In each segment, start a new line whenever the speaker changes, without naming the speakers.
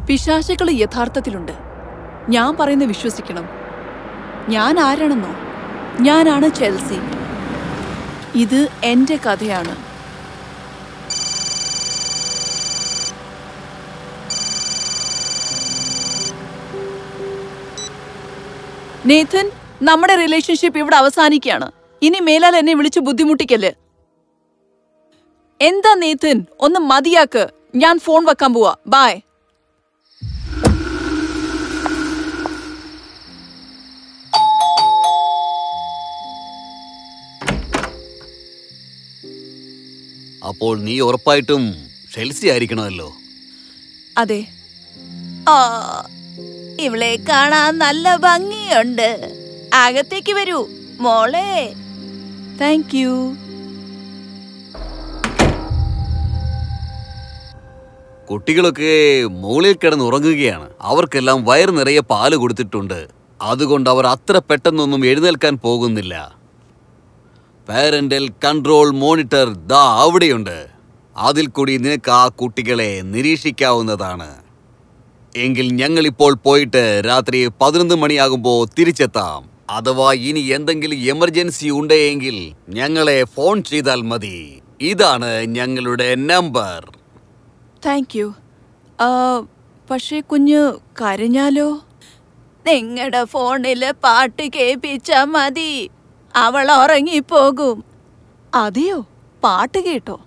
പിശാചുകൾ യഥാർത്ഥത്തിലുണ്ട്. ഞാൻ പറയുന്നത് വിശ്വസിക്കണം. ഞാൻ ആരാണെന്നോ? ഞാനാണ് ചെൽസി. ഇത് എന്റെ കഥയാണ്. നേഥൻ, നമ്മുടെ റിലേഷൻഷിപ്പ് ഇവിടെ അവസാനിക്കുകയാണ്. ഇനി മേലാൽ എന്നെ വിളിച്ച് ബുദ്ധിമുട്ടിക്കല്ലേ. എന്താ നേഥൻ, ഒന്ന് മതിയാക്ക്. ഞാൻ ഫോൺ വെക്കാൻ പോവാ. ബൈ.
അപ്പോൾ നീ ഉറപ്പായിട്ടും ചെൽസി ആയിരിക്കണമല്ലോ.
അതെ. ഇവളെ കാണാൻ നല്ല ഭംഗിയുണ്ട്. അകത്തേക്ക് വരൂ മോളെ. Thank you.
കുട്ടികളൊക്കെ മുകളിൽ കിടന്ന് ഉറങ്ങുകയാണ്. അവർക്കെല്ലാം വയറ് നിറയെ പാല് കൊടുത്തിട്ടുണ്ട്. അതുകൊണ്ട് അവർ അത്ര പെട്ടെന്നൊന്നും എഴുന്നേൽക്കാൻ പോകുന്നില്ല. പാരന്റൽ കൺട്രോൾ മോണിറ്റർ ദാ അവിടെയുണ്ട്. അതിൽ കൂടി നിനക്ക് ആ കുട്ടികളെ നിരീക്ഷിക്കാവുന്നതാണ്. എങ്കിൽ ഞങ്ങളിപ്പോൾ പോയിട്ട് രാത്രി 11 മണിയാകുമ്പോൾ തിരിച്ചെത്താം. അഥവാ ഇനി എന്തെങ്കിലും എമർജൻസി ഉണ്ടെങ്കിൽ ഞങ്ങളെ ഫോൺ ചെയ്താൽ മതി. ഇതാണ് ഞങ്ങളുടെ നമ്പർ.
Thank you. പക്ഷേ കുഞ്ഞ് കരഞ്ഞാലോ? നിങ്ങളുടെ ഫോണില് പാട്ട് കേൾപ്പിച്ചാ മതി. അവൾ ഉറങ്ങിപ്പോകും. അതെയോ? പാട്ട് കേട്ടോ?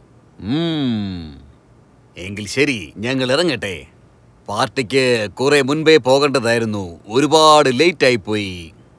എങ്കിൽ ശരി, ഞങ്ങൾ ഇറങ്ങട്ടെ. പാർട്ടിക്ക് കുറെ മുൻപേ പോകേണ്ടതായിരുന്നു. ഒരുപാട് ലേറ്റ് ആയി പോയി.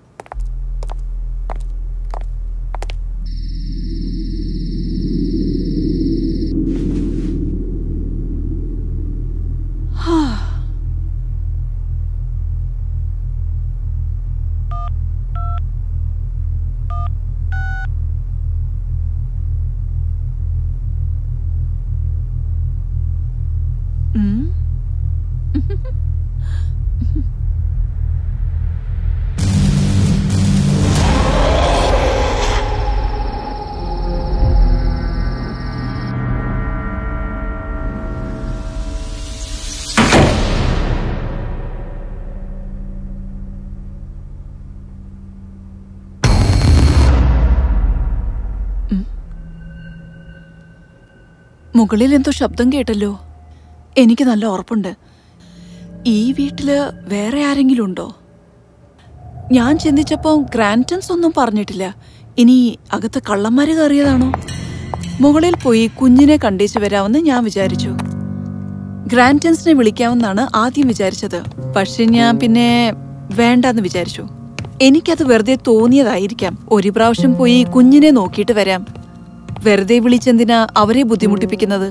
മുകളിൽ എന്തോ ശബ്ദം കേട്ടല്ലോ. എനിക്ക് നല്ല ഉറപ്പുണ്ട് ഈ വീട്ടില് വേറെ ആരെങ്കിലും ഉണ്ടോ. ഞാൻ ചിന്തിച്ചപ്പോ ഗ്രാൻഡൻസ് ഒന്നും പറഞ്ഞിട്ടില്ല. ഇനി അകത്ത് കള്ളന്മാര് കയറിയതാണോ? മുകളിൽ പോയി കുഞ്ഞിനെ കണ്ടേച്ചു വരാമെന്ന് ഞാൻ വിചാരിച്ചു. ഗ്രാൻഡൻസിനെ വിളിക്കാമെന്നാണ് ആദ്യം വിചാരിച്ചത്. പക്ഷെ ഞാൻ പിന്നെ വേണ്ടെന്ന് വിചാരിച്ചു. എനിക്കത് വെറുതെ തോന്നിയതായിരിക്കാം. ഒരു പ്രാവശ്യം പോയി കുഞ്ഞിനെ നോക്കിയിട്ട് വരാം. വെറുതെ വിളിച്ചെന്തിനാ അവരെ ബുദ്ധിമുട്ടിപ്പിക്കുന്നത്?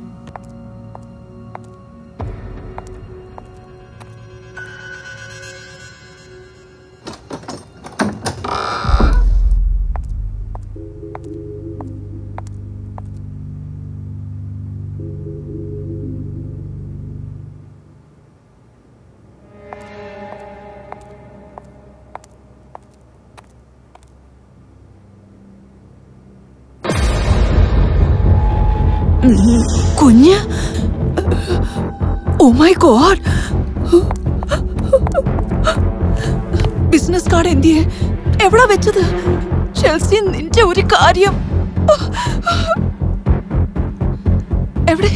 കുഞ്ഞ്, oh my God, business card എന്തിയെ? എവിടാ വെച്ചത്? ചെൽസി, നിന്റെ ഒരു കാര്യം എവിടെ?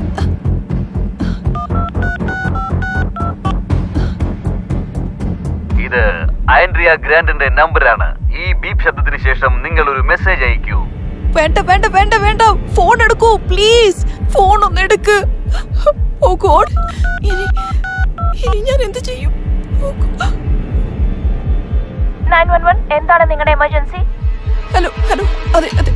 ഇത് ആൻഡ്രിയ ഗ്രാൻഡിന്റെ നമ്പറാണ്. ഈ ബീപ് ശബ്ദത്തിന് ശേഷം നിങ്ങൾ ഒരു മെസ്സേജ് അയക്കൂ.
വേണ്ട വേണ്ട വേണ്ട വേണ്ട, ഫോൺ എടുക്കൂ പ്ലീസ്. ഫോൺ ഒന്ന് എടുക്ക്. ഓ ഗോഡ്, ഇനി ഞാൻ എന്ത് ചെയ്യും?
911, എന്താണ് നിങ്ങളുടെ എമർജൻസി?
ഹലോ ഹലോ, അതെ അതെ,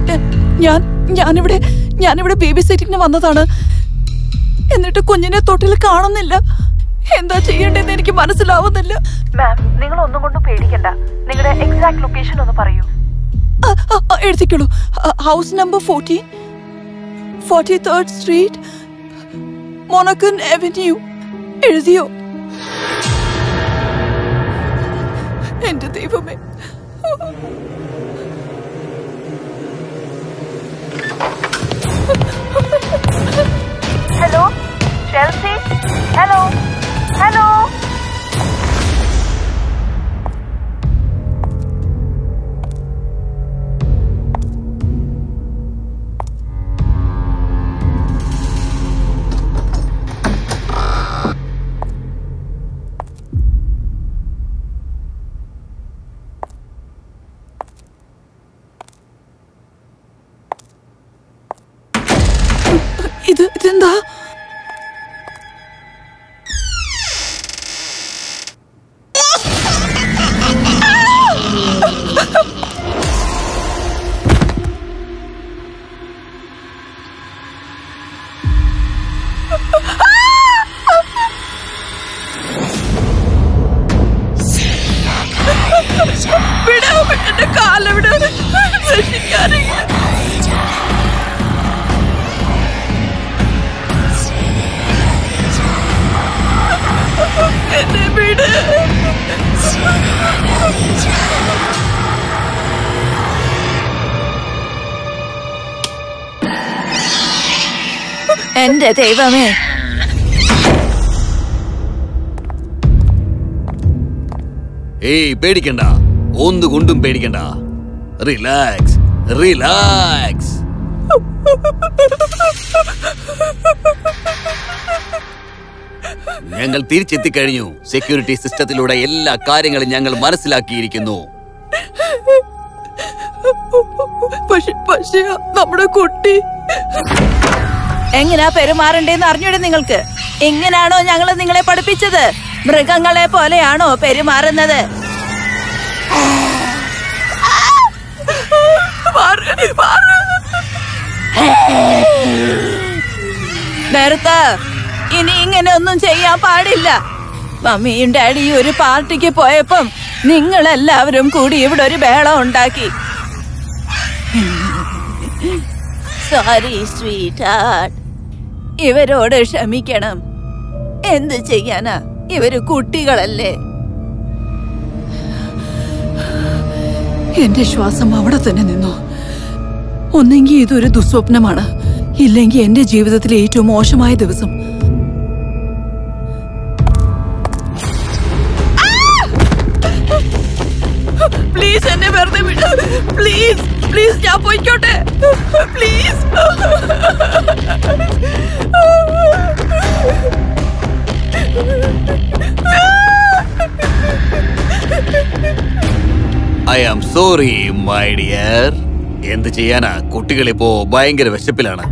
ഞാനിവിടെ ബേബി സിറ്റിങ്ങിന് വന്നതാണ്. എന്നിട്ട് കുഞ്ഞിനെ തൊട്ടിൽ കാണുന്നില്ല. എന്താ ചെയ്യേണ്ടതെന്ന് എനിക്ക് മനസ്സിലാവുന്നില്ല.
മാം, നിങ്ങൾ ഒന്നും കൊണ്ടും പേടിക്കണ്ട. നിങ്ങളുടെ എക്സാക്ട് ലൊക്കേഷൻ ഒന്ന് പറയൂ.
എഴുതിക്കോളൂ. ഹൗസ് നമ്പർ 14, 43rd സ്ട്രീറ്റ്, മൊണക്കൻ അവന്യൂ. എഴുതിയോ? എന്റെ ദൈവമേ.
Hello Chelsea, hello.
ഇതെന്താ? എന്റെ കാലവിടെ എന്നെ വീട്. എന്റെ ദൈവമേ,
ഏയ് പേടിക്കണ്ട, ഒന്നുകൊണ്ടും പേടിക്കണ്ട. Relax relax. ഞങ്ങൾ തിരിച്ചെത്തിക്കഴിഞ്ഞു. സെക്യൂരിറ്റി സിസ്റ്റത്തിലൂടെ എല്ലാ കാര്യങ്ങളും ഞങ്ങൾ മനസ്സിലാക്കിയിരിക്കുന്നു.
പക്ഷേ നമ്മുടെ കുട്ടി എങ്ങനെയാ പെരുമാറണ്ടേന്ന് അറിഞ്ഞൂടെ നിങ്ങൾക്ക്? എങ്ങനാണോ ഞങ്ങൾ നിങ്ങളെ പഠിപ്പിച്ചത്? മൃഗങ്ങളെ പോലെയാണോ പെരുമാറുന്നത്? നേരത്തെ ഇനി ഇങ്ങനെ ഒന്നും ചെയ്യാൻ പാടില്ല. മമ്മിയും ഡാഡിയും ഒരു പാർട്ടിക്ക് പോയപ്പം നിങ്ങളെല്ലാവരും കൂടി ഇവിടെ ഒരു ബഹളം ഉണ്ടാക്കി. സോറി സ്വീറ്റ് ഹാർട്ട്, ഇവരോട് ക്ഷമിക്കണം. എന്ത് ചെയ്യാനാ, ഇവര് കുട്ടികളല്ലേ. എന്റെ ശ്വാസം അവിടെ തന്നെ നിന്നു. ഒന്നെങ്കിൽ ഇതൊരു ദുസ്വപ്നമാണ്, ഇല്ലെങ്കിൽ എന്റെ ജീവിതത്തിലെ ഏറ്റവും മോശമായ ദിവസം. പ്ലീസ് എന്നെ വെറുതെ വിട്. പ്ലീസ് പ്ലീസ്, ഞാൻ പോയിക്കോട്ടെ. Please.
I am sorry my dear. എന്ത് ചെയ്യാനാ, കുട്ടികളിപ്പോ ഭയങ്കര വിശപ്പിലാണ്.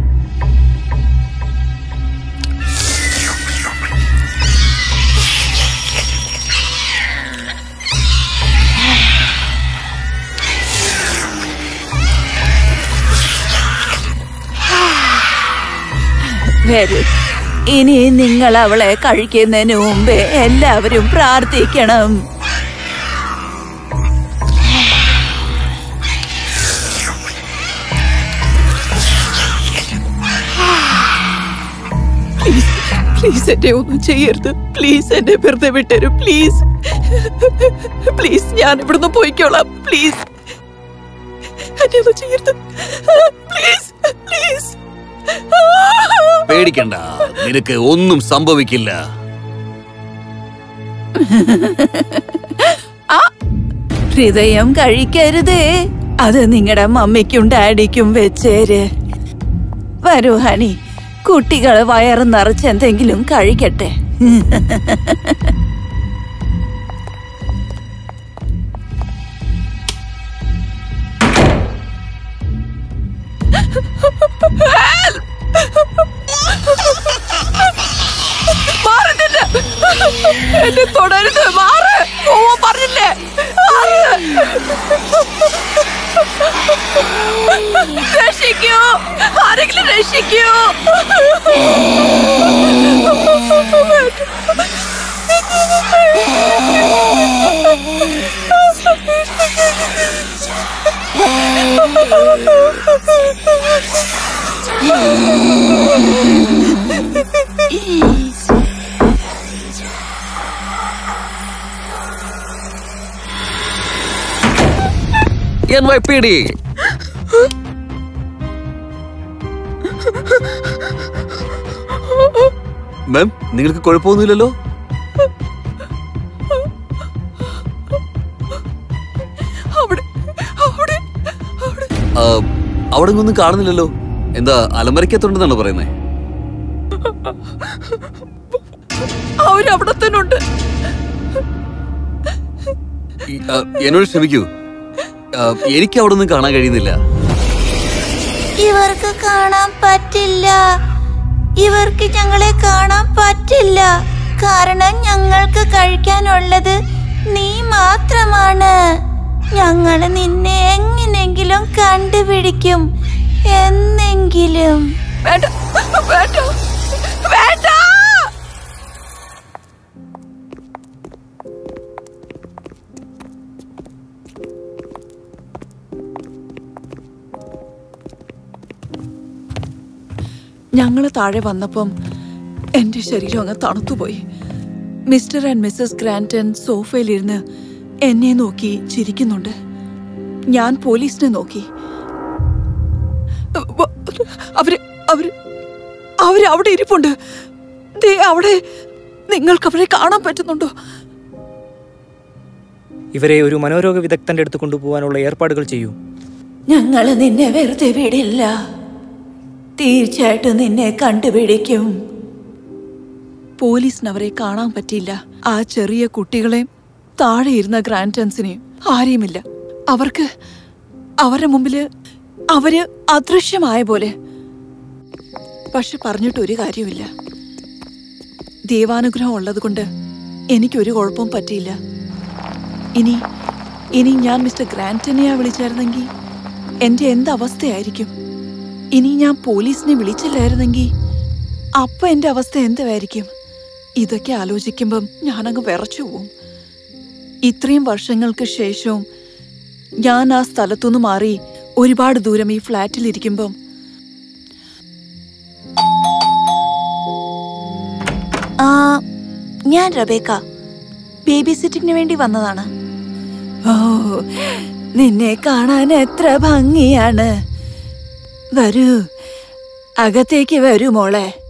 വരൂ, ഇനി നിങ്ങൾ അവളെ കഴിക്കുന്നതിന് മുമ്പേ എല്ലാവരും പ്രാർത്ഥിക്കണം. പ്ലീസ് എന്നെ ഒന്നും ചെയ്യരുത്. പ്ലീസ് എന്നെ വെറുതെ വിട്ടരു. പ്ലീസ് പ്ലീസ്, ഞാൻ ഇവിടുന്ന് പോയിക്കോളാം. പ്ലീസ് എന്നെ ഒന്നും ചെയ്യരുത്. Please please.
പേടിക്കണ്ട, നിനക്ക് ഒന്നും സംഭവിക്കില്ല.
ഹൃദയം കഴിക്കരുതേ. അത് നിങ്ങളുടെ മമ്മിക്കും ഡാഡിക്കും വെച്ചേര്. വരൂ ഹണി, കുട്ടികള് വയറ് നിറച്ച് എന്തെങ്കിലും കഴിക്കട്ടെ. മാറുന്നില്ല, എന്നെ തുടരുത്. മാറ്, പോവാൻ പറഞ്ഞില്ലേ? രക്ഷിക്കൂ, ആരെങ്കിലും രക്ഷിക്കൂ.
NYPD. മാം, നിങ്ങൾക്ക് കുഴപ്പമൊന്നുമില്ലല്ലോ? അവിടെ ഒന്നും കാണുന്നില്ലല്ലോ. എന്താ അലമരക്കത്തുണ്ടെന്നാണ് പറയുന്നേ?
അവരവിടെ തന്നെ ഉണ്ട്.
എന്നോട് ക്ഷമിക്കൂ, എനിക്ക് അവിടെ ഒന്നും കാണാൻ കഴിയുന്നില്ല.
ഇവർക്ക് കാണാൻ പറ്റില്ല. ഇവർക്ക് ഞങ്ങളെ കാണാൻ പറ്റില്ല. കാരണം ഞങ്ങൾക്ക് കഴിക്കാനുള്ളത് നീ മാത്രമാണ്. ഞങ്ങൾ നിന്നെ എങ്ങനെങ്കിലും കണ്ടുപിടിക്കും എന്നെങ്കിലും.
വേണ്ട, വേണ്ട, വേണ്ട. ഞങ്ങൾ താഴെ വന്നപ്പം എൻ്റെ ശരീരം അങ്ങ് തണുത്തുപോയി. മിസ്റ്റർ ആൻഡ് മിസ്സസ് ഗ്രാൻറ്റൺ സോഫയിലിരുന്ന് എന്നെ നോക്കി ചിരിക്കുന്നുണ്ട്. ഞാൻ പോലീസിനെ നോക്കി. അവര് അവിടെ ഇരിപ്പുണ്ട്. ദേ അവിടെ. നിങ്ങൾക്ക് അവരെ കാണാൻ പറ്റുന്നുണ്ടോ?
ഇവരെ ഒരു മനോരോഗ വിദഗ്ധന്റെ അടുത്ത് കൊണ്ടുപോകാനുള്ള ഏർപ്പാടുകൾ ചെയ്യൂ.
ഞങ്ങൾ നിന്നെ വെറുതെ വിടില്ല. തീർച്ചയായിട്ടും നിന്നെ കണ്ടുപിടിക്കും.
പോലീസിന് അവരെ കാണാൻ പറ്റിയില്ല. ആ ചെറിയ കുട്ടികളെ, താഴെ ഇരുന്ന ഗ്രാൻഡ്സനെയും ആരെയുമില്ല. അവർക്ക് അവരുടെ മുമ്പില് അവര് അദൃശ്യമായ പോലെ. പക്ഷെ പറഞ്ഞിട്ടൊരു കാര്യമില്ല. ദൈവാനുഗ്രഹം ഉള്ളത് കൊണ്ട് എനിക്കൊരു കുഴപ്പവും പറ്റിയില്ല. ഇനി ഞാൻ മിസ്റ്റർ ഗ്രാൻറ്റനെയാ വിളിച്ചായിരുന്നെങ്കിൽ എൻ്റെ എന്തവസ്ഥയായിരിക്കും? ഇനി ഞാൻ പോലീസിനെ വിളിച്ചില്ലായിരുന്നെങ്കിൽ അപ്പൊ എൻ്റെ അവസ്ഥ എന്തായിരിക്കും? ഇതൊക്കെ ആലോചിക്കുമ്പം ഞാനങ്ങ് വിറച്ചു പോവും. ഇത്രയും വർഷങ്ങൾക്ക് ശേഷവും ഞാൻ ആ സ്ഥലത്തുനിന്ന് മാറി ഒരുപാട് ദൂരം ഈ ഫ്ലാറ്റിലിരിക്കുമ്പം
ഞാൻ റബേക്ക, ബേബി സിറ്റിങ്ങിന് വേണ്ടി വന്നതാണ്.
ഓ, നിന്നെ കാണാൻ എത്ര ഭംഗിയാണ്. വരൂ, അകത്തേക്ക് വരൂ മോളെ.